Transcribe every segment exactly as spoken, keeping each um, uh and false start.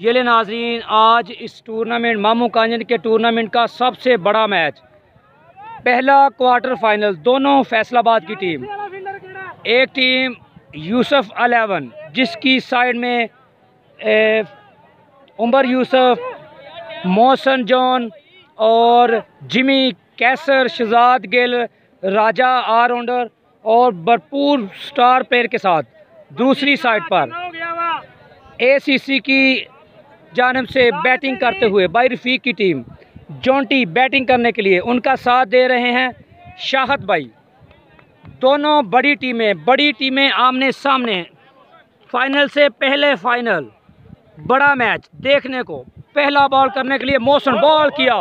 ये ले नाजरीन, आज इस टूर्नामेंट मामू कांजन के टूर्नामेंट का सबसे बड़ा मैच, पहला क्वार्टर फाइनल। दोनों फैसलाबाद की टीम, एक टीम यूसुफ अलेवन जिसकी साइड में ए, उमर यूसुफ, मोहसन जॉन और जिमी कैसर, शहजाद गिल, राजा ऑलराउंडर और भरपूर स्टार प्लेयर के साथ। दूसरी साइड पर एसीसी की जानिब से बैटिंग करते हुए भाई रफीक की टीम जॉन्टी बैटिंग करने के लिए उनका साथ दे रहे हैं शाहद भाई। दोनों बड़ी टीमें बड़ी टीमें आमने सामने, फाइनल से पहले फाइनल, बड़ा मैच देखने को। पहला बॉल करने के लिए मोहसन बॉल किया,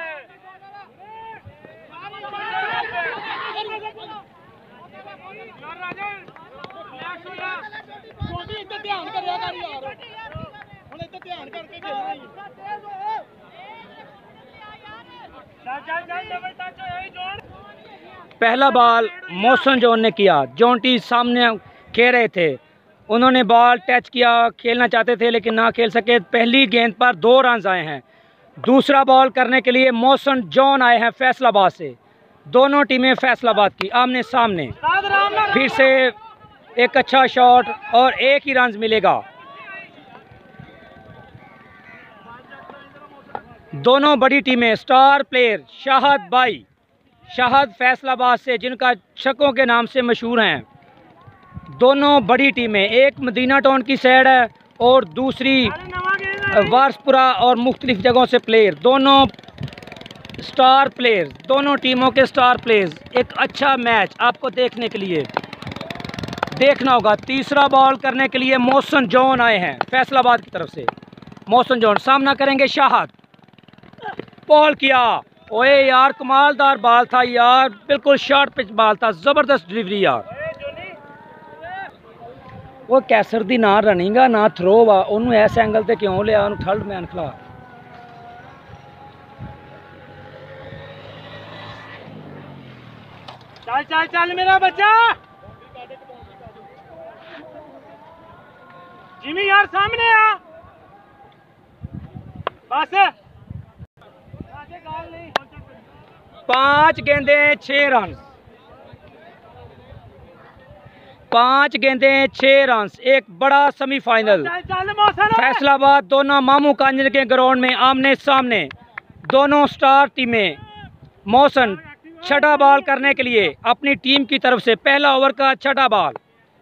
पहला बॉल मोहसन जॉन ने किया। जॉन्टी सामने खेल रहे थे, उन्होंने बॉल टच किया, खेलना चाहते थे लेकिन ना खेल सके। पहली गेंद पर दो रन आए हैं। दूसरा बॉल करने के लिए मोहसन जॉन आए हैं फैसलाबाद से। दोनों टीमें फैसलाबाद की आमने सामने। फिर से एक अच्छा शॉट और एक ही रन मिलेगा। दोनों बड़ी टीमें, स्टार प्लेयर शाहद भाई, शाहद फैसलाबाद से जिनका छक्कों के नाम से मशहूर हैं। दोनों बड़ी टीमें, एक मदीना टाउन की साइड है और दूसरी वारसपुरा और मुख्तलिफ जगहों से प्लेयर। दोनों स्टार प्लेयर, दोनों टीमों के स्टार प्लेयर्स। एक अच्छा मैच आपको देखने के लिए देखना होगा। तीसरा बॉल करने के लिए मोहसन जॉन आए हैं फैसलाबाद की तरफ से। मोहसन जॉन सामना करेंगे शाहद। बॉल किया, ओए यार कमालदार बॉल था यार, बिल्कुल शॉर्ट पिच बॉल था, जबरदस्त डिलीवरी यार। वो कैसर दी ना रनिंग आ ना थ्रो वा, उन्होंने ऐसे एंगल ते क्यों लिया, उन्होंने थर्ड मैन खिला। चल चल चल मेरा बच्चा, जिमी यार सामने आ बस। पांच गेंदे छह रन, पांच गेंदे छह रन, एक बड़ा सेमीफाइनल। फैसलाबाद दोनों मामू कांजन के ग्राउंड में आमने सामने। दोनों स्टार टीमें। मोहसन छठा बॉल करने के लिए अपनी टीम की तरफ से, पहला ओवर का छठा बॉल।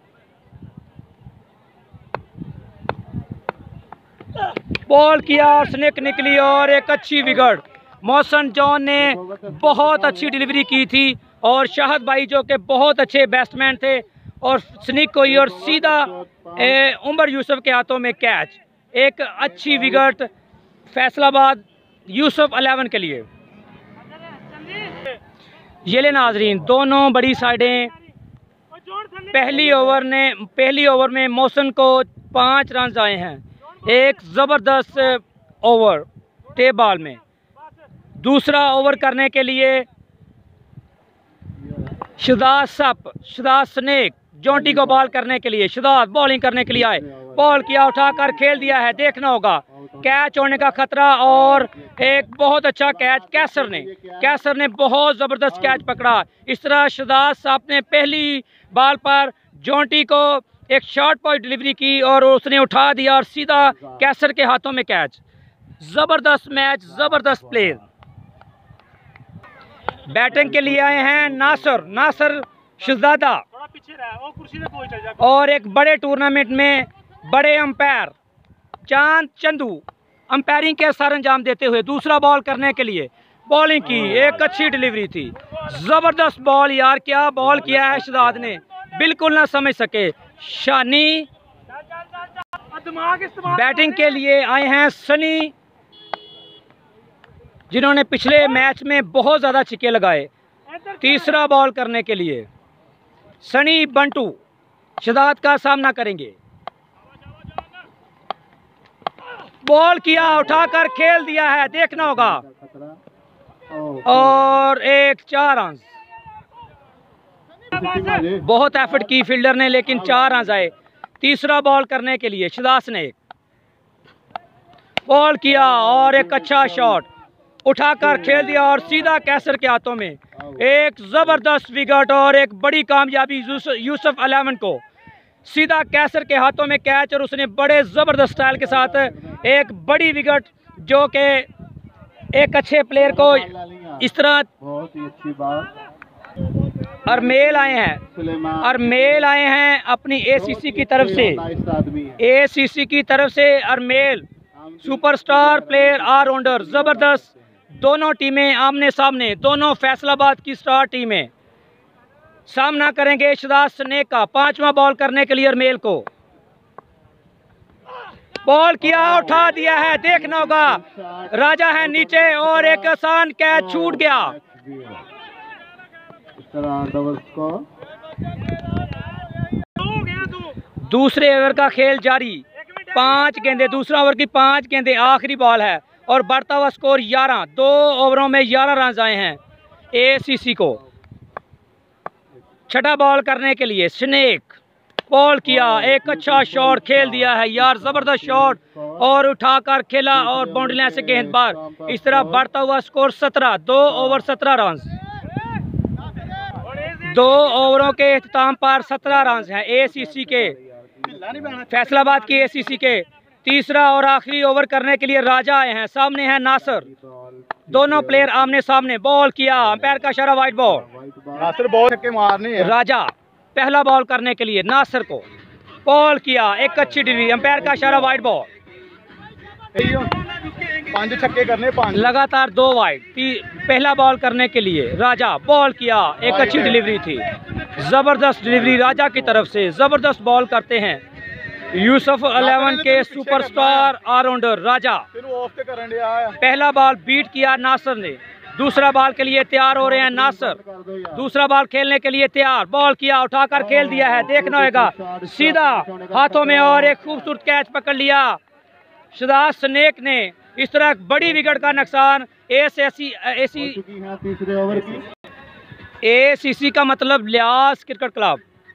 बॉल किया, स्निक निकली और एक अच्छी विकेट। मोहसन जॉन ने बहुत अच्छी डिलीवरी की थी और शाहद भाई जो कि बहुत अच्छे बैट्समैन थे और स्निक हुई और सीधा ए, उमर यूसुफ के हाथों में कैच। एक अच्छी विकेट फैसलाबाद यूसुफ अलेवन के लिए। ये ले नाजरीन, दोनों बड़ी साइडें। पहली ओवर ने पहली ओवर में मोहसन को पाँच रन आए हैं, एक ज़बरदस्त ओवर टे बॉल में। दूसरा ओवर करने के लिए शहजाद सप शहजाद स्नेक जॉन्टी को बॉल करने के लिए, शहजाद बॉलिंग करने के लिए आए। बॉल किया, उठाकर खेल दिया है, देखना होगा कैच होने का खतरा और एक बहुत अच्छा कैच कैसर ने कैसर ने बहुत ज़बरदस्त कैच पकड़ा। इस तरह शहजाद साहब ने पहली बॉल पर जॉन्टी को एक शॉर्ट पॉइंट डिलीवरी की और उसने उठा दिया और सीधा कैसर के हाथों में कैच। ज़बरदस्त मैच, ज़बरदस्त प्लेयर। बैटिंग के लिए आए हैं नासर नासर शहजादा और एक बड़े टूर्नामेंट में बड़े अंपायर चांद चंदू अंपायरिंग के सर अंजाम देते हुए दूसरा बॉल करने के लिए बॉलिंग की। एक अच्छी डिलीवरी थी, जबरदस्त बॉल यार, क्या बॉल किया है शहजाद ने, बिल्कुल ना समझ सके। शानी बैटिंग के लिए आए हैं सनी, जिन्होंने पिछले मैच में बहुत ज़्यादा छिक्के लगाए। तीसरा बॉल करने के लिए सनी बंटू शहजाद का सामना करेंगे। बॉल किया, उठाकर खेल दिया है, देखना होगा और एक चार रन। बहुत एफर्ट की फील्डर ने लेकिन चार रन आए। तीसरा बॉल करने के लिए शहजाद ने बॉल किया और एक अच्छा शॉट उठाकर खेल दिया और सीधा कैसर के हाथों में। एक जबरदस्त विकेट और एक बड़ी कामयाबी यूसुफ अलेवन को, सीधा कैसर के हाथों में कैच और उसने बड़े जबरदस्त स्टाइल के साथ एक बड़ी विकेट, जो कि एक अच्छे प्लेयर को इस तरह। बहुत ही अच्छी बात। अरमेल आए हैं, अरमेल आए हैं अपनी एसीसी की तरफ से, एसीसी की तरफ से अरमेल सुपरस्टार प्लेयर ऑलराउंडर जबरदस्त। दोनों टीमें आमने सामने, दोनों फैसलाबाद की स्टार टीमें सामना करेंगे शहजाद स्नेक का। पांचवा बॉल करने के लिए अरमेल को बॉल किया, उठा दिया है, देखना होगा राजा है नीचे और एक आसान कैच छूट गया। दूसरे ओवर का खेल जारी, पांच गेंदे, दूसरा ओवर की पांच गेंदे, आखिरी बॉल है और बढ़ता हुआ स्कोर ग्यारह। दो ओवरों में ग्यारह रन आए हैं एसीसी को। छठा बॉल करने के लिए स्नेक बॉल किया, एक अच्छा शॉट खेल दिया है यार, जबरदस्त शॉट और उठाकर खेला और बाउंड्री लाइन से गेंद बाहर। इस तरह बढ़ता हुआ स्कोर सत्रह, दो ओवर सत्रह रन। दो ओवरों के इख्तिताम पर सत्रह रन हैं एसीसी के, फैसलाबाद की एसीसी के। तीसरा और आखिरी ओवर करने के लिए राजा आए हैं, सामने है नासिर। दोनों प्लेयर आमने सामने। बॉल किया, अंपायर का इशारा वाइड बॉल। नासिर बॉल छक्के मारने है। राजा पहला बॉल करने के लिए नासिर को बॉल किया, एक अच्छी डिलीवरी, अंपायर का इशारा वाइड बॉल। पांच छक्के करने, पांच लगातार दो वाइड। पहला बॉल करने के लिए राजा बॉल किया, एक अच्छी डिलीवरी थी, जबरदस्त डिलीवरी राजा की तरफ से। जबरदस्त बॉल करते हैं यूसुफ अलेवन के सुपरस्टार ऑलराउंडर राजा। पहला बॉल बीट किया नासिर ने, दूसरा बॉल के लिए तैयार हो रहे हैं नासिर। दूसरा बॉल खेलने के लिए तैयार, बॉल किया, उठाकर खेल दिया है, देखना होगा सीधा हाथों में और एक खूबसूरत कैच पकड़ लिया शहजाद स्नेक ने। इस तरह बड़ी विकेट का नुकसान। एसीसी का मतलब लियास क्रिकेट क्लब।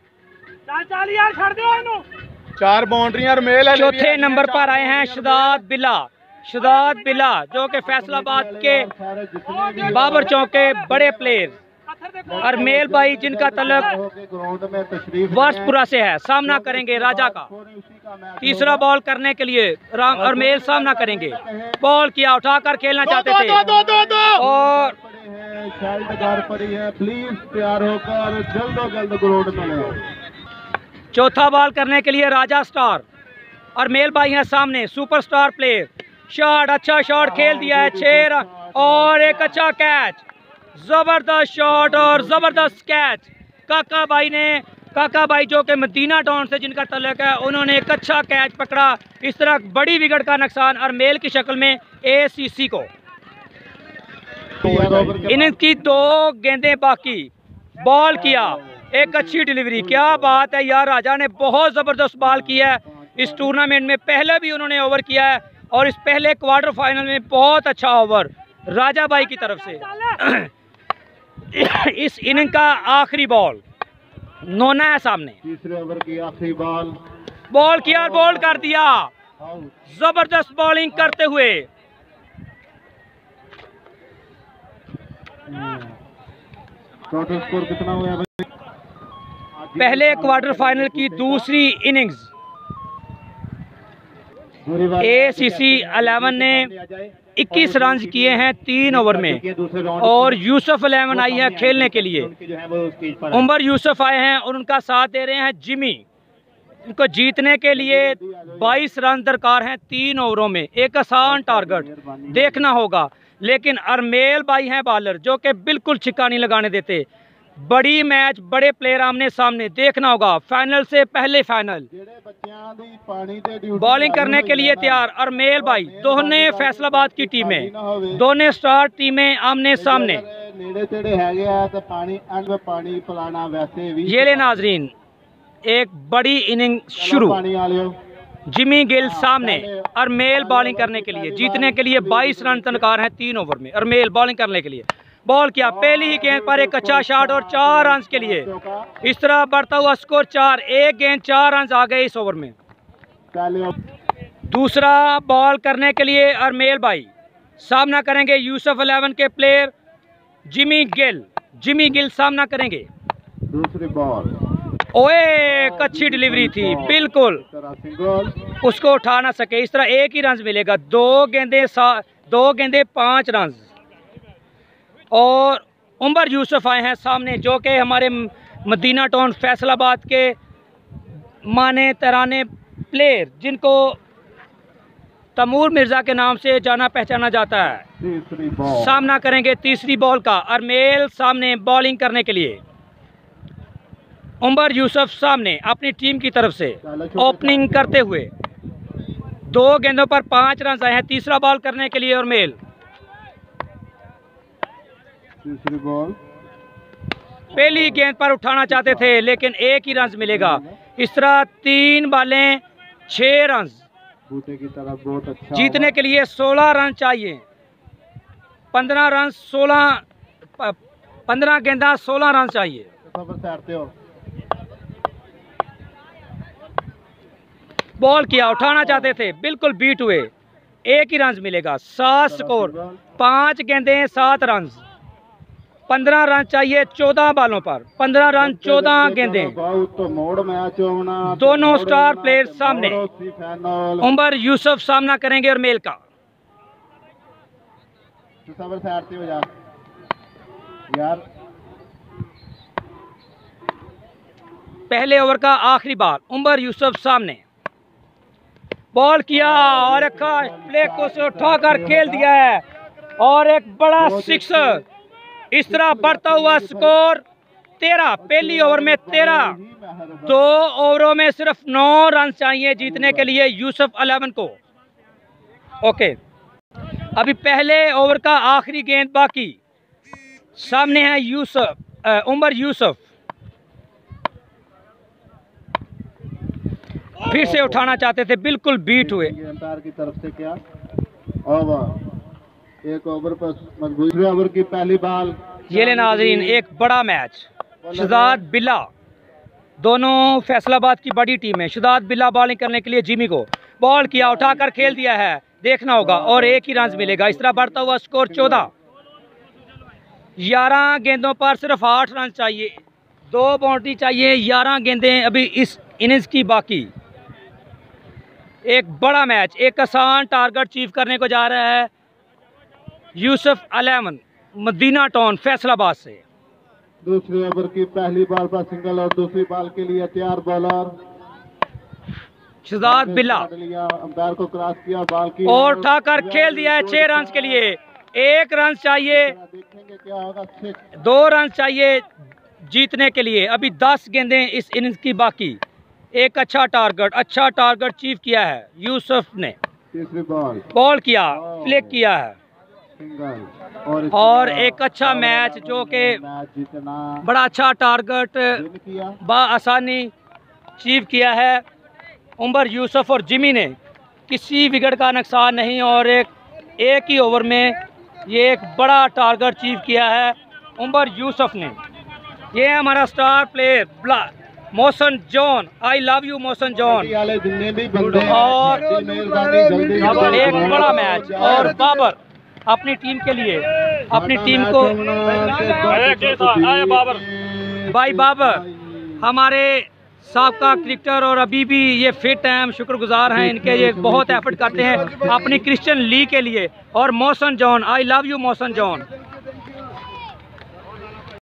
चार बाउंड्रियां मेल है। चौथे नंबर पर आए हैं शहजाद बिला, शहजाद बिला जो कि फैसलाबाद के बाबर चौक के बड़े प्लेयर। अरमेल भाई जिनका तल्लुक वर्षपुरा से है, सामना करेंगे राजा का। तीसरा बॉल करने के लिए राम अरमेल सामना करेंगे। बॉल किया, उठाकर खेलना चाहते थे दो, दो, दो, दो। और प्लीज तैयार होकर जल्द जल्द ग्राउंड में ले। चौथा बॉल करने के लिए राजा स्टार, अरमेल भाई हैं सामने, सुपरस्टार प्लेयर। शॉट, अच्छा शॉट खेल दिया है, छह रन और एक अच्छा कैच, जबरदस्त शॉट और जबरदस्त कैच। काका भाई ने, काका भाई जो कि मदीना टाउन से जिनका तल्लुक है, उन्होंने एक अच्छा कैच पकड़ा। इस तरह बड़ी विकेट का नुकसान अरमेल की शक्ल में एसीसी को। इनकी दो गेंदें बाकी, बॉल किया, एक अच्छी डिलीवरी। क्या बात है यार, राजा ने बहुत जबरदस्त बॉल किया है इस टूर्नामेंट में। पहले भी उन्होंने ओवर किया है और इस पहले क्वार्टर फाइनल में बहुत अच्छा ओवर राजा भाई की तरफ से। इस इनिंग का आखिरी बॉल नोना है सामने। तीसरे ओवर की आखिरी बॉल, बॉल किया, बॉल कर दिया, जबरदस्त बॉलिंग करते हुए। टोटल स्कोर कितना हुआ है? पहले क्वार्टर फाइनल की दूसरी इनिंग्स एसीसी इलेवन ने इक्कीस रन किए हैं तीन ओवर में और यूसुफ इलेवन आई है खेलने के लिए। उमर यूसुफ आए हैं और उनका साथ दे रहे हैं जिमी। इनको जीतने के लिए बाईस रन दरकार हैं तीन ओवरों में, एक आसान टारगेट देखना होगा। लेकिन अरमेल भाई हैं बॉलर जो कि बिल्कुल छिक्का नहीं लगाने देते। बड़ी मैच, बड़े प्लेयर आमने सामने, देखना होगा फाइनल से पहले फाइनल। बॉलिंग करने के लिए तैयार अरमेल भाई, दोनों फैसलाबाद की टीमें, दोनों स्टार टीमें आमने सामने। ये ले नाजरीन, एक बड़ी इनिंग शुरू। जिमी गिल सामने, अरमेल बॉलिंग करने के लिए, जीतने के लिए बाईस रन तनकार हैं तीन ओवर में। अरमेल बॉलिंग करने के लिए बॉल किया, पहली ही गेंद पर एक अच्छा शॉट और चार रन के लिए। इस तरह बढ़ता हुआ स्कोर चार, एक गेंद चार रन आ गए इस ओवर में। दूसरा बॉल करने के लिए अरमेल भाई सामना करेंगे यूसुफ इलेवन के player Jimmy Gill. Jimmy Gill सामना करेंगे। दूसरी बॉल। ओए एक अच्छी डिलीवरी थी, बिल्कुल उसको उठा ना सके। इस तरह एक ही रन मिलेगा। दो गेंदे सा दो गेंदे पांच रन। और उमर यूसुफ आए हैं सामने, जो कि हमारे मदीना टाउन फैसलाबाद के माने तराने प्लेयर, जिनको तैमूर मिर्ज़ा के नाम से जाना पहचाना जाता है। तीसरी बॉल। सामना करेंगे तीसरी बॉल का। अरमेल सामने बॉलिंग करने के लिए। उमर यूसुफ सामने अपनी टीम की तरफ से ओपनिंग करते हुए। दो गेंदों पर पांच रन आए हैं। तीसरा बॉल करने के लिए अरमेल। तीसरी बॉल। पहली गेंद पर उठाना चाहते थे लेकिन एक ही रन मिलेगा। इस तरह तीन बालें छह रन। बूटे की तरफ बहुत अच्छा। जीतने के लिए सोलह रन चाहिए। पंद्रह रन सोलह पंद्रह गेंदा सोलह रन चाहिए। हो। बॉल किया, उठाना चाहते थे, बिल्कुल बीट हुए। एक ही रन मिलेगा। सात स्कोर, पांच गेंदें सात रन। पंद्रह रन चाहिए चौदह बालों पर। पंद्रह रन चौदह गेंदें। दोनों स्टार प्लेयर सामने। उमर यूसुफ सामना करेंगे और मेल का। पहले ओवर का आखिरी बॉल। उमर यूसुफ सामने। बॉल किया और एक प्ले को से उठाकर खेल दिया है और एक बड़ा सिक्सर। इस तरह बढ़ता हुआ स्कोर तेरह। पहली ओवर में तेरह। दो ओवरों में सिर्फ नौ रन चाहिए जीतने के लिए यूसुफ इलेवन को। ओके, अभी पहले ओवर का आखिरी गेंद बाकी। सामने है यूसुफ उमर यूसुफ। फिर से उठाना चाहते थे, बिल्कुल बीट हुए। अंपायर की तरफ से क्या ओवर। एक ओवर पर दूसरे ओवर की पहली बॉल। ये ले नाज़रीन, एक बड़ा मैच। शहजाद बिल्ला, दोनों फैसलाबाद की बड़ी टीम है। शहजाद बिल्ला बॉलिंग करने के लिए जिमी को। बॉल किया, उठाकर खेल दिया है, देखना होगा और एक ही रन मिलेगा। इस तरह बढ़ता हुआ स्कोर चौदह। ग्यारह गेंदों पर सिर्फ आठ रन चाहिए। दो बाउंड्री चाहिए। ग्यारह गेंदें अभी इस इनिंग्स की बाकी। एक बड़ा मैच, एक आसान टारगेट अचीव करने को जा रहा है यूसुफ इलेवन मदीना टाउन फैसलाबाद से। दूसरे ओवर की पहली बॉल पर सिंगल और दूसरी बॉल के लिए तैयार बॉलर शहजाद बिल्ला। अंपायर को क्रॉस किया, बॉल की और उठाकर खेल दिया है छह रन के लिए। एक रन चाहिए, देखेंगे क्या होगा। दो रन चाहिए जीतने के लिए। अभी दस गेंदें इस इनिंग्स की बाकी। एक अच्छा टारगेट अच्छा टारगेट अचीव किया है यूसुफ ने। तीसरी बॉल। बॉल किया, प्ले किया है सिंगल और, और एक अच्छा मैच, जो कि बड़ा अच्छा टारगेट बआसानी अचीव किया है उमर यूसुफ और जिमी ने। किसी विकेट का नुकसान नहीं और एक एक ही ओवर में ये एक बड़ा टारगेट अचीव किया है उमर यूसुफ ने। ये है हमारा star player Mohsin John. I love you Mohsin John. और एक बड़ा मैच और बाबर अपनी टीम के लिए, अपनी टीम को भाई बाबर हमारे साबका क्रिकेटर और अभी भी ये फिट हैं, हम शुक्रगुजार हैं इनके। ये बहुत एफर्ट करते हैं अपनी क्रिश्चियन लीग के लिए। और Mohsin John, I love you Mohsin John.